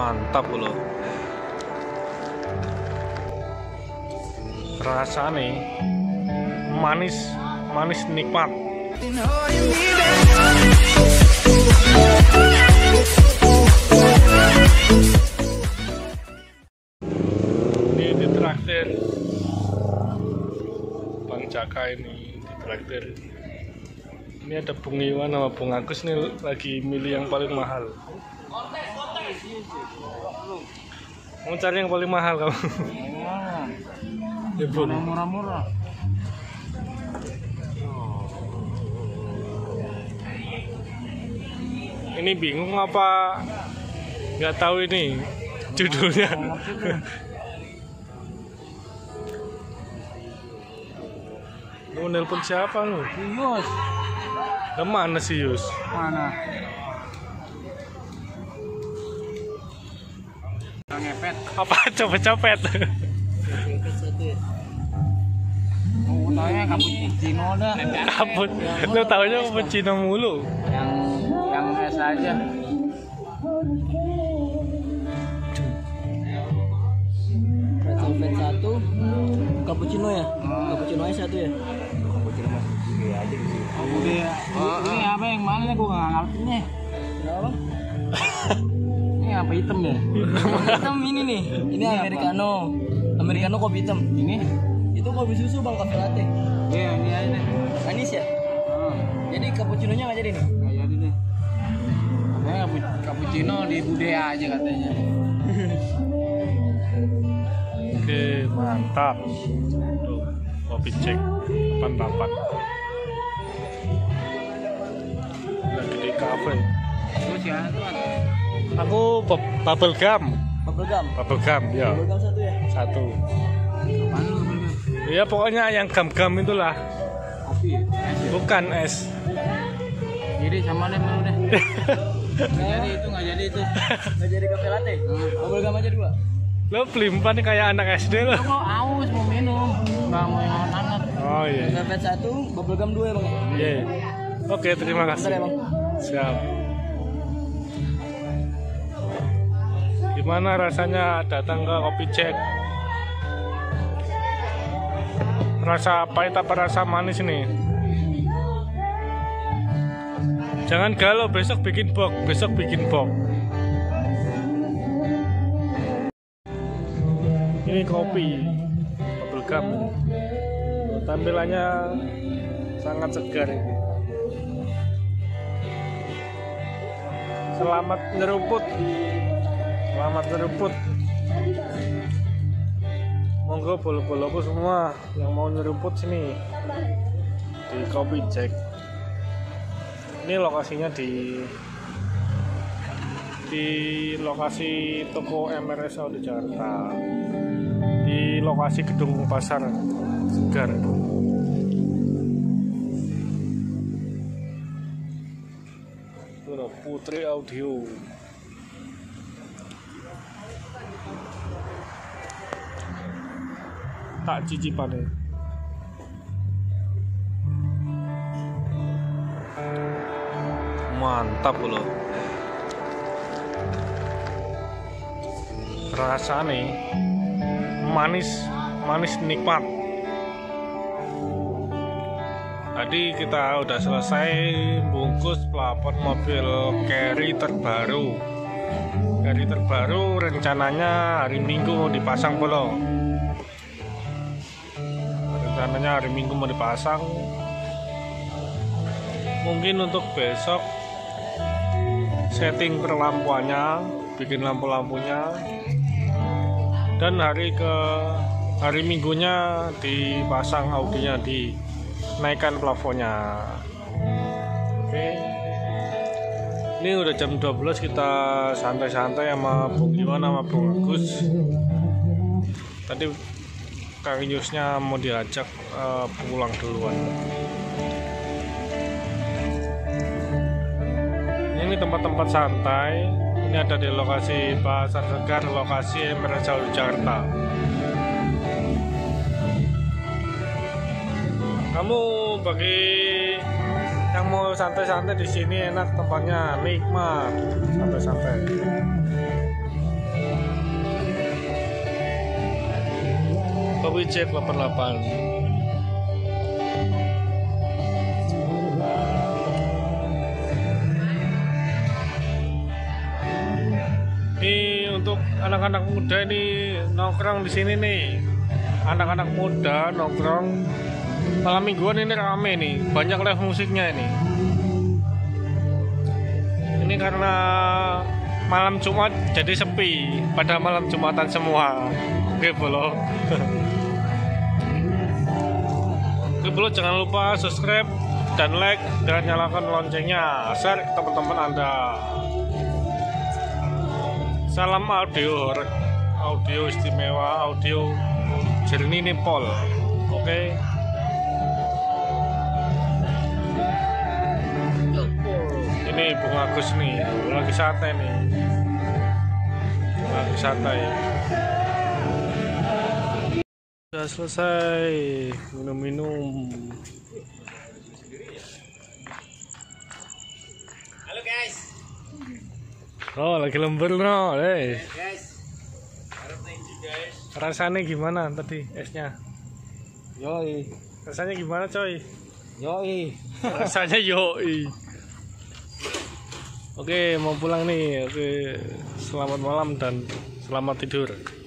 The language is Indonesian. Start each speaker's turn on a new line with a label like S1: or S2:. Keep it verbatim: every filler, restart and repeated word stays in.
S1: Mantap loh. Rasanya manis, manis nikmat. Ini di traktir Bang Jaka, ini di traktir. Ini ada Bung Iwan sama Bung Agus nih lagi milih yang paling mahal. Mau cari yang paling mahal kamu? Ya, Bung.
S2: Murah-murah.
S1: Ini bingung apa nggak tahu ini judulnya. Lu nelpon siapa lu?
S2: Yus.
S1: Kemana sih Yus?
S2: Mana? Ngepet.
S1: Apa copet-copet?
S2: Oh, taunya cappuccino dah.
S1: Kabut. Lu taunya cappuccino mulu.
S2: Yang yang es aja.
S3: Red velvet satu, cappuccino ya? Hmm. Cappuccino aja satu ya? Cappuccino masih gede aja gitu.
S2: Oh, udah ya. Oh, ini apa yang mana nih? Gue nggak ngerti nih.
S3: Kenapa?
S2: Ini apa hitam ya?
S3: Hitam ini nih. Ini americano. Americano kopi hitam.
S2: Ini?
S3: Itu kopi susu bang, cafe latte.
S2: Iya, ini aja deh.
S3: Manis ya?
S2: Oh.
S3: Jadi cappuccino-nya nggak jadi nih?
S2: Nggak jadi deh. Katanya cappuccino di Bude aja katanya.
S1: Oke, mantap. Tuh, kopi cek delapan delapan. Lagi di kafe.
S2: Terus ya, tuan.
S1: Aku bubble gum.
S3: Bubble gum?
S1: Bubble gum, ya.
S3: Bubble gum satu ya?
S1: Satu.
S2: Apaan lu?
S1: Ya pokoknya yang gam-gam itulah.
S2: Kopi ya? Es ya?
S1: Bukan es.
S2: Jadi sama deh, mau deh. Nggak jadi itu, nggak jadi itu.
S3: Nggak jadi cafe latte?
S2: Hmm.
S3: Bubble gum aja dua?
S1: Lo pelimpan kayak anak S D lo.
S2: Lo kok aus mau minum, nggak mau yang hangat-hangat.
S1: Oh iya.
S3: Red velvet satu, bubble gum dua ya bang?
S1: Iya. Oke, terima kasih.
S3: Bentar ya bang.
S1: Siap. Gimana rasanya datang ke Kopi Cek? Rasa pahit apa rasa manis nih? Jangan galau, besok bikin box, besok bikin box. Ini kopi bubble gum. Tampilannya sangat segar ini. Selamat nyeruput. Selamat nyeruput. Monggo bolo-boloku semua yang mau nyeruput sini di Kopi Cek. Ini lokasinya di di lokasi toko M R S Audio Jakarta, di lokasi gedung pasar segar. Putri Audio. Tak cicipan ya. Mantap loh. Rasanya manis, manis nikmat. Tadi kita udah selesai bungkus plafon mobil carry terbaru. Carry terbaru rencananya hari Minggu mau dipasang belum? Rencananya hari Minggu mau dipasang. Mungkin untuk besok setting perlampuannya, bikin lampu-lampunya, dan hari ke hari Minggunya dipasang audionya, dinaikkan plafonnya. Oke, ini udah jam dua belas, kita santai-santai sama Bung Iwan sama Bung Agus. Tadi Kang Yusnya mau diajak uh, pulang duluan. Ini tempat-tempat santai. Ini ada di lokasi Pasar Segar, lokasi M R S Audio Jakarta. Kamu bagi yang mau santai-santai di sini enak, tempatnya nikmat, santai-santai. Wijek delapan delapan. Ini untuk anak-anak muda ini nongkrong di sini nih. Anak-anak muda nongkrong malam mingguan ini rame nih, banyak live musiknya ini. Ini karena malam Jumat jadi sepi, pada malam Jumatan semua. Oke bolo. Oke bolo, jangan lupa subscribe dan like dan nyalakan loncengnya, share ke teman-teman Anda. Salam audio, audio istimewa, audio jernih Nepal. Oke. Ini Bung Agus nih, lagi santai nih, lagi santai. Sudah selesai minum-minum.
S2: Halo guys.
S1: Oh, lagi lembur no, eh.
S2: Guys. Guys.
S1: Rasanya gimana tadi esnya?
S3: Yoi.
S1: Rasanya gimana coy?
S3: Yoi.
S1: Rasanya yoi. Oke, mau pulang nih. Oke, selamat malam dan selamat tidur.